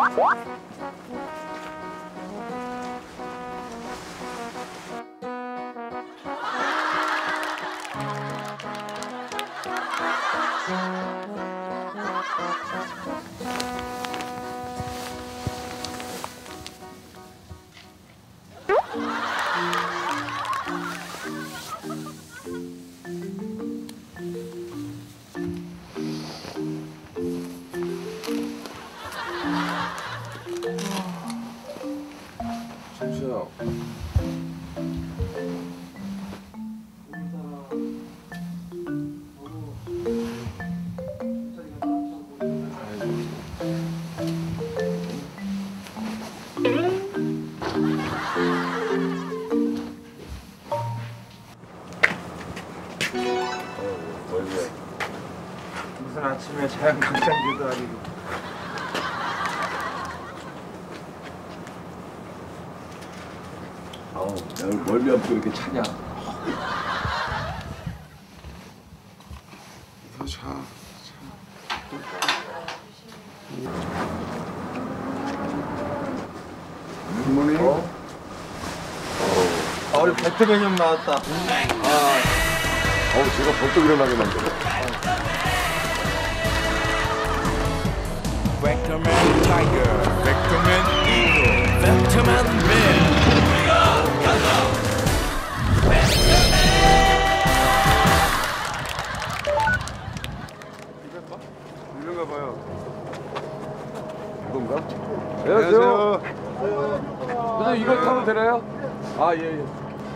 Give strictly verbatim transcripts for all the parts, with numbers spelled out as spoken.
무슨 아침에 자연광장기도 아니고. 아우, 야, 멀리 없고 이렇게 차냐? 더 자, 자. 굿모닝. 어? 아, 우리 배트맨 형 나왔다. 아, 어우, 제가 벌떡 일어나게 만들어. Vectorman Tiger, Vectorman Eagle, Vectorman Man. 이런가 봐요. 이건가? 안녕하세요. 선생님 이거 타면 되나요? 아, 예, 예.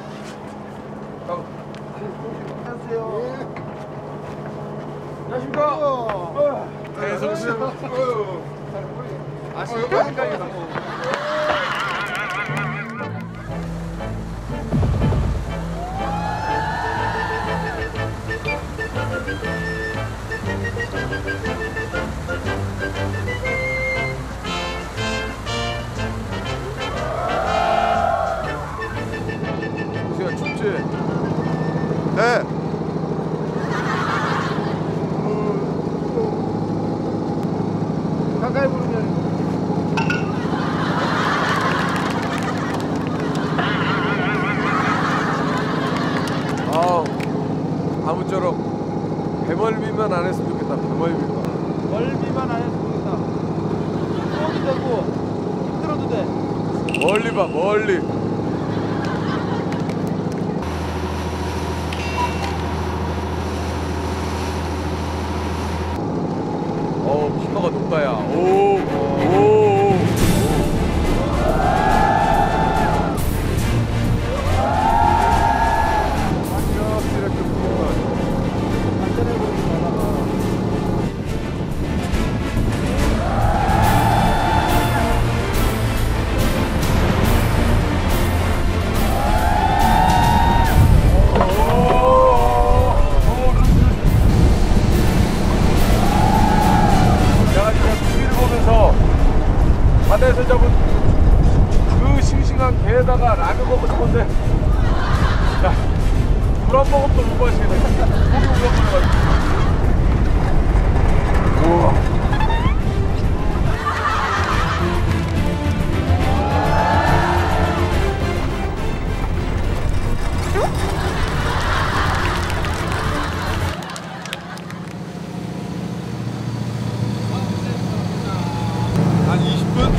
안녕하십니까? 대성 씨. 아시니까 보세요, 춥지? 네. 가까이 부르면. 아우, 아무쪼록 배멀미만 안 했으면 좋겠다. 배멀미만. 멀미만 안 해도 모르겠다. 힘들어도 되고 힘들어도 돼. 멀리 봐, 멀리. 어, 피부가 높다, 야. 오, 오, 오. 바다에서 잡은 그 싱싱한 게에다가 라면 먹고 싶은데, 야, 물 한 모금도 못 마시겠네. 고기 우려버려가지고. 우와. 한 이십 분?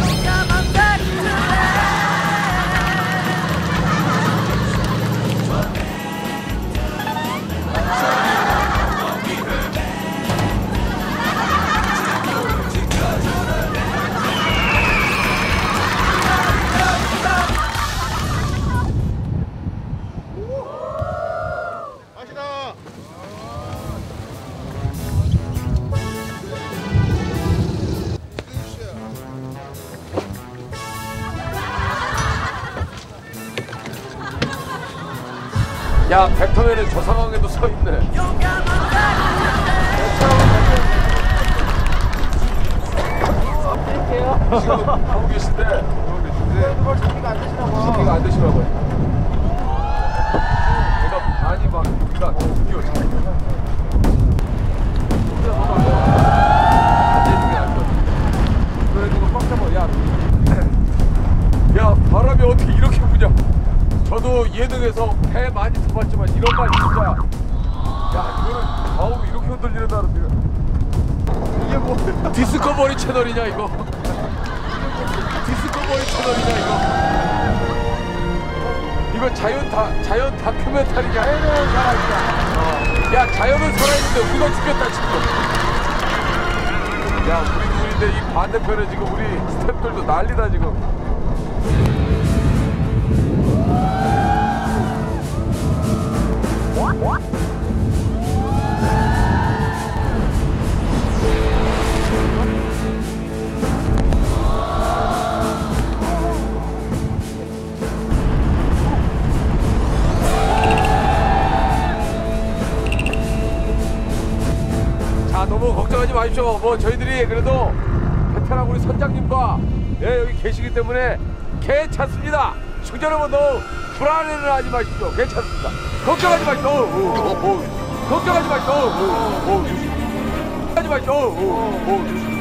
맛있다. 야, 벡터맨은 저 상황에도 서 있네. 지금 하고 계신데, 그걸 정리가 안 되시나 봐. 정리가 안 되시나 봐요. 제가 많이 막, 그러니까 드디어 잘. 안 되는 게 아니거든. 그래, 이거 꽉 잡아. 야, 저도 예능에서 배 많이 타봤지만 이런 말 진짜 야 이거는 좌우로 이렇게 흔들리는다는데 이게 뭐 디스커버리 채널이냐 이거 디스커버리 채널이냐 이거 이거 자연 다 자연 다큐멘터리냐 자연은 살아있다 어. 야 자연은 살아있는데 우리가 죽겠다 지금 야 우리 둘인데 이 반대편에 지금 우리 스태프들도 난리다 지금 자 너무 걱정하지 마십시오. 뭐 저희들이 그래도 베테랑 우리 선장님과 예, 여기 계시기 때문에 괜찮습니다. 충전 여러분 너무 불안해는 하지 마십시오. 괜찮습니다. 걱정하지 마십시오. 오, 오, 오, 오. 걱정하지 마십시오. 오, 오, 오, 하지 마십시오. 오, 오, 오,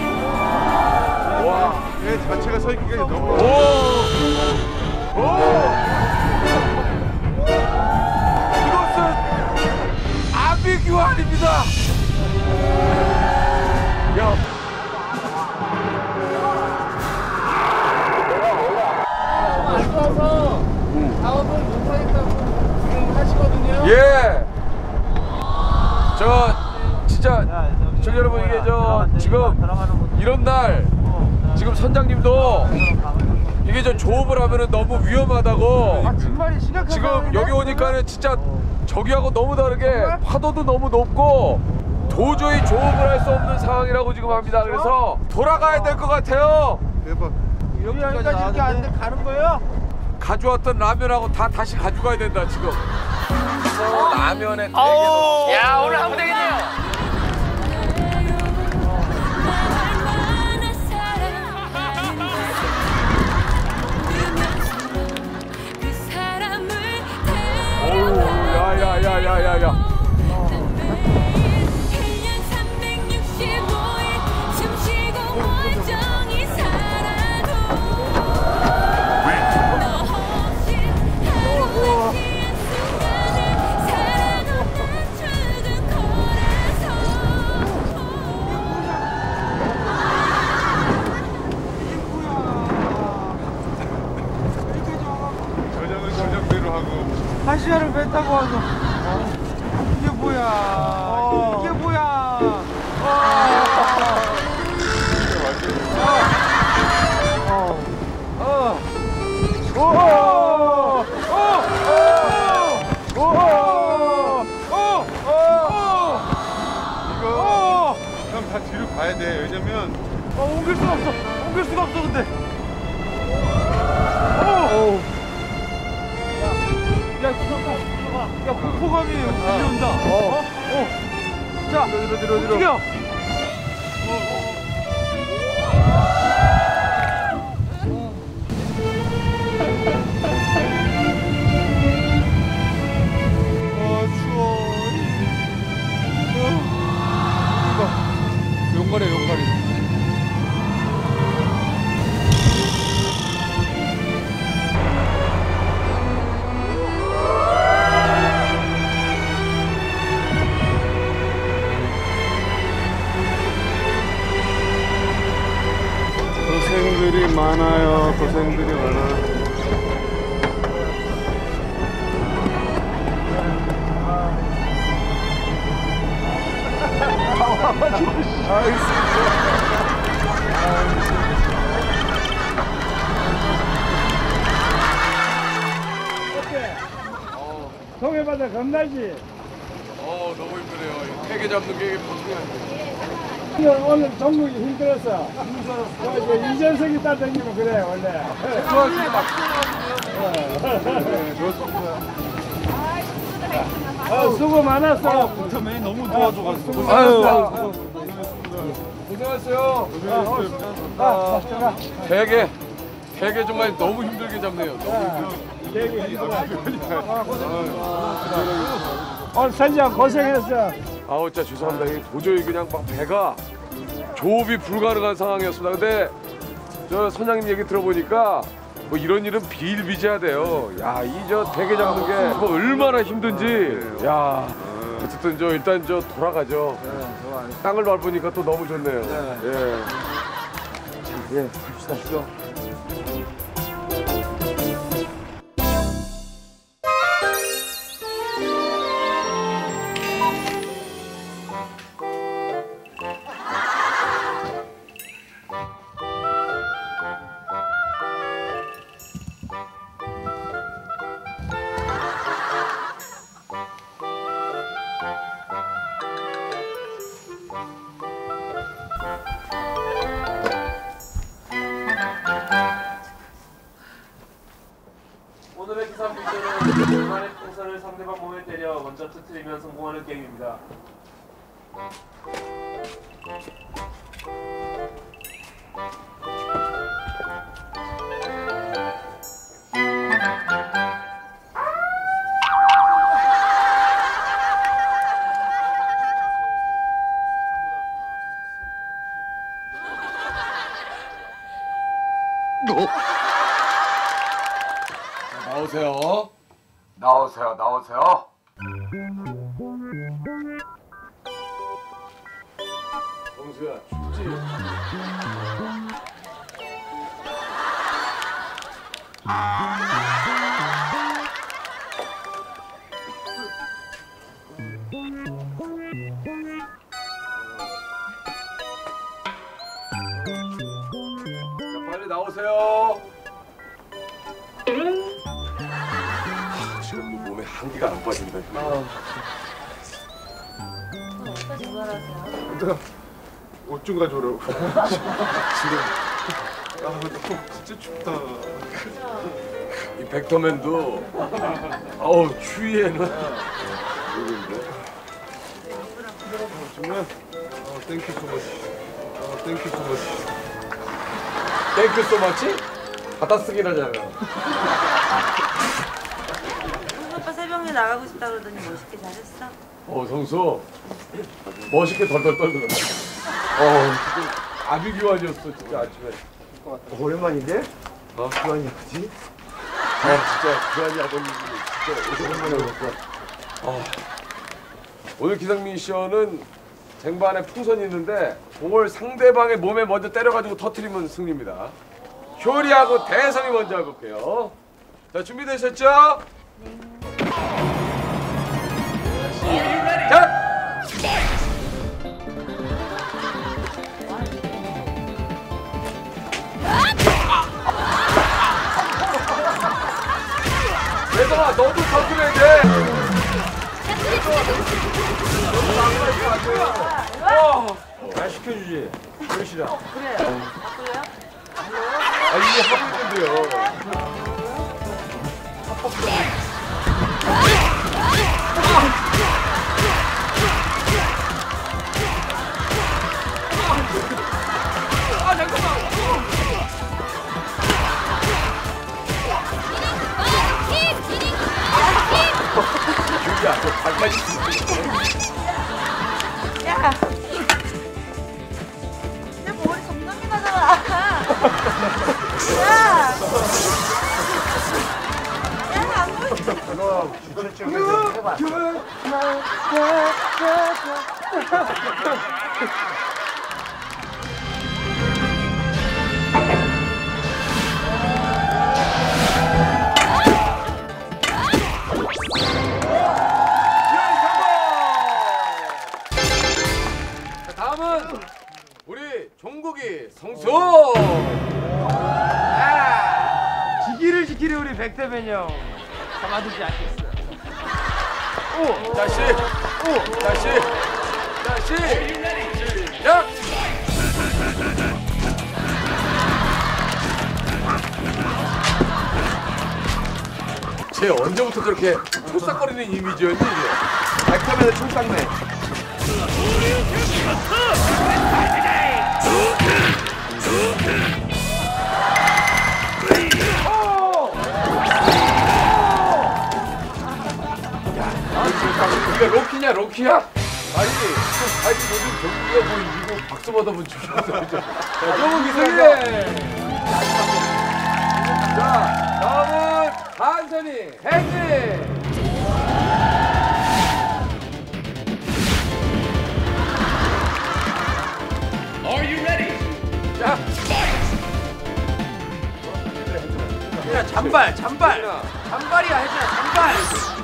와, 배 자체가 서 있기가 너무. 오, 오. 이것은 아비규환입니다. 야. 아쉬워서 작업을 못하겠다고 지금 하시거든요. 예. 저 진짜 시청자 여러분 이게 저 지금 이런 날 지금 선장님도 이게 저 조업을 하면은 너무 위험하다고 아 정말 심각한 지금 상황인데? 여기 오니까는 진짜 저기하고 너무 다르게 파도도 너무 높고 도저히 조업을 할 수 없는 상황이라고 지금 합니다. 그래서 돌아가야 될 것 같아요. 대박. 여기까지 이렇게 안 돼, 가는 거예요? 가져왔던 라면하고 다 다시 가져가야 된다 지금. 라면에 되게 야 오늘 하면 되겠네요. 어우 야야야야야야. 저녁은 저녁대로 하고. 한 시간을 배 타고 와서 이게 뭐야? 이게 뭐야? 이거 형 다 뒤로 가야 돼. 왜냐면 어, 옮길 수가 없어. 옮길 수가 없어 근데. 오. 야, 야, 야, 폭포감이 밀려온다. 어? 어. 자, 뒤로 뒤로 뒤로. 움직여. 아 추워. 용거리 용거리. 고생들이 많아요. 고생들이 많아. 동해바다 겁나지? 어 너무 힘드네요. 회계 잡는 게 보통이 아니에요. 오늘 종국이 힘들었어. 힘들었어. 이전석이 따다니면 그래 원래. 수고하셨습니다. 어, 수고 많았어. 부터맨이 너무 도와줘가지고. 아유 고생하셨어요. 아, 자, 되게 되게 정말 너무 힘들게 잡네요. 되게 힘들어. 오늘 선장 고생했어. 아우 진짜 죄송합니다. 이게 도저히 그냥 막 배가 조업이 불가능한 상황이었습니다. 근데 저 선장님 얘기 들어보니까 뭐 이런 일은 비일비재하대요. 야, 이 저 대게 잡는 게 뭐 얼마나 힘든지. 야, 어쨌든 저 일단 저 돌아가죠. 땅을 밟으니까 또 너무 좋네요. 예. 예, 갑시다. 가시죠. 오늘의 기상 문제는 중간의 풍선을 상대방 몸에 때려 먼저 터뜨리면 성공하는 게임입니다. 나오세요. 나오세요. 나오세요. 정수야, 춥지? 자, 빨리 나오세요. 지금 몸에 한기가 안 빠진다. 어디까지 전화하세요? 옷 좀 가져오라고. 지금. 아, 너무 진짜 춥다. 이 벡터맨도 어우 추위에는 모르는데. 정말. 어, 땡큐 소머치. 어, 땡큐 소머치. 땡큐 소마치? 받아쓰긴 하잖아. 오빠 새벽에 나가고 싶다 그러더니 멋있게 잘했어? 어 성수 멋있게 덜덜 떨더라. 어 진짜 아비규환이었어 진짜 아침에. 오랜만인데? 어? 규환이 아버지? 아 진짜 규환이 아버님 진짜 오랜만에 오셨어. 아, 오늘 기상민 미션은 쟁반에 풍선이 있는데 그걸 상대방의 몸에 먼저 때려가지고 터트리면 승리입니다. 효리하고 대성이 먼저 해볼게요. 자 준비되셨죠? 자! 대성아 너도 터트려야 돼. 어, 잘 시켜주지. 그러시라. 그래요. 바꿀래요? 아 이게 하고 있는데요. 아 잠깐만. 유리야, 너 발까지. 야! 내 머리 점점이 나잖아. 야! 야, 안 보이지? 그럼 주최측에서 해봐. 다음은 우리 종국이 성수. 아! 지기를 지키는 우리 백대맨 형. 가만두지 않겠어. 오, 다시, 오, 다시, 다시, 시작. 쟤 언제부터 그렇게 촐싹거리는 이미지였니 이게? 백화면의 촐싹네. 이거 로키냐 로키야? 아니, 아니 요즘 경기가 뭐 이거 박수 받아본 적이 없어. 자, 너무 이상해. 자, 다음은 한선이, 혜진. Are you ready? 자, 혜진아 잔발 잔발 잔발이야 혜진아 잔발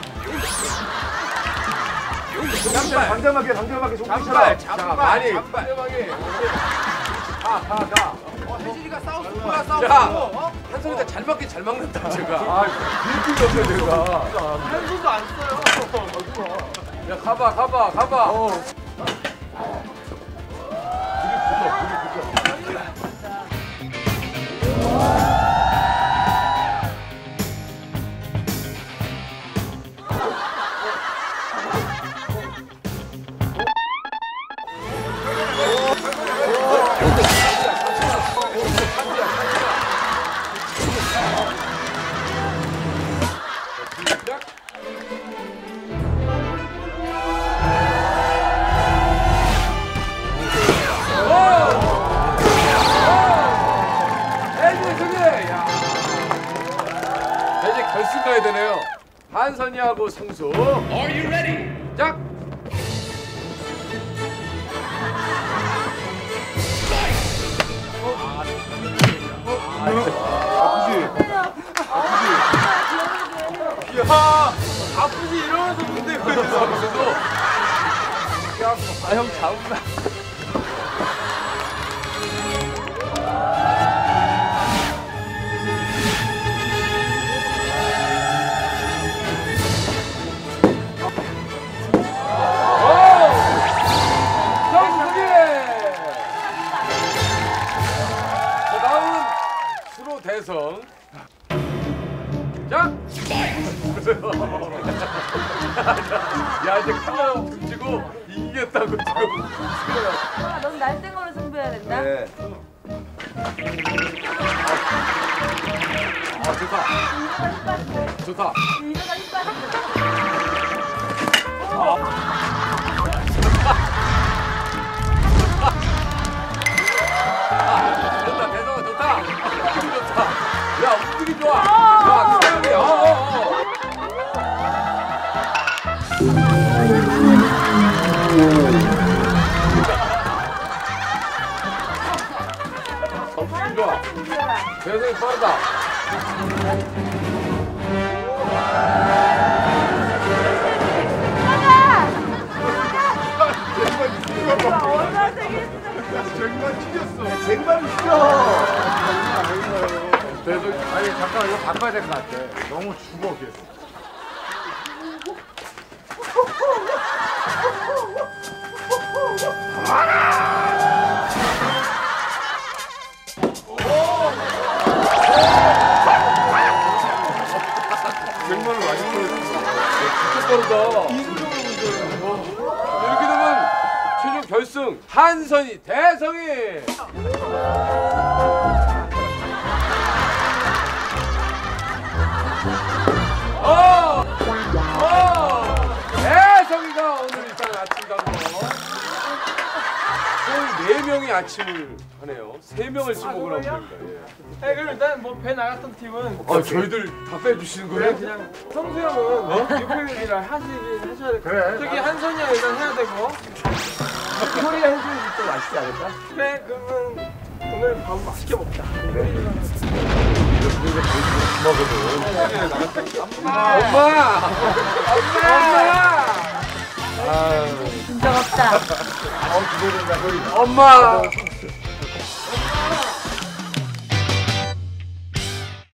잔발 당장하게 당장하게 잔발 손가락. 자, 잔발 많이. 잔발 상대방이. 가, 가, 가. 어, 혜진이가 싸우고 누가 싸우고 자, 어? 한선이가 잘 맞긴 잘 막는다, 제가. 아, 빌딩이 없네, 내가. 한 손도 안 써요 야, 가봐, 가봐, 가봐. 어. 결승 가야 되네요. 한선이하고 상수. Are you ready? 짝. 야 아프지 이러면서 문대 상수도. 아형 잡으나 대성. 자. 야 이제 카메라 던지고 이기겠다고 지금. 아, 넌 날쌘 승부해야 된다. 네. 아 좋다. 이거가 힘 빠진대. 좋다. 이거가 힘 빠진대. 좋다 대성아 좋다. 움직임 좋다. 야 움직임 좋아. 야 그다음에 어. 어, 어. 움직임 좋아. 대성이 빠르다. 얼마나 되게 쟁반 튀겼어. 쟁반 튀겨. 대성이 아니 잠깐 이거 바꿔야 될 것 같아. 너무 죽어 걔. 쟁반을 많이 진짜 빠르다. 이렇게 되면 최종 결승 한선이 대성이. 어, 어, 대성이가 오늘 일단 아침 간거 총 네 명이 아침을 하네요. 세 명을 지금 먹으러 합니다. 네, 그럼 일단 뭐 배 나갔던 팀은 아 저희들 다 빼주시는 거예요? 그냥 성수 형은 육회이라 하시긴 하셔야 될 거예요. 그래. 저기 한선이 형 일단 해야 되고 소리가 해주는 게 또 맛있지 않을까? 그래, 그러면 오늘 밥 맛있게 먹자. 엄마! 엄마! 진짜 없다. 엄마!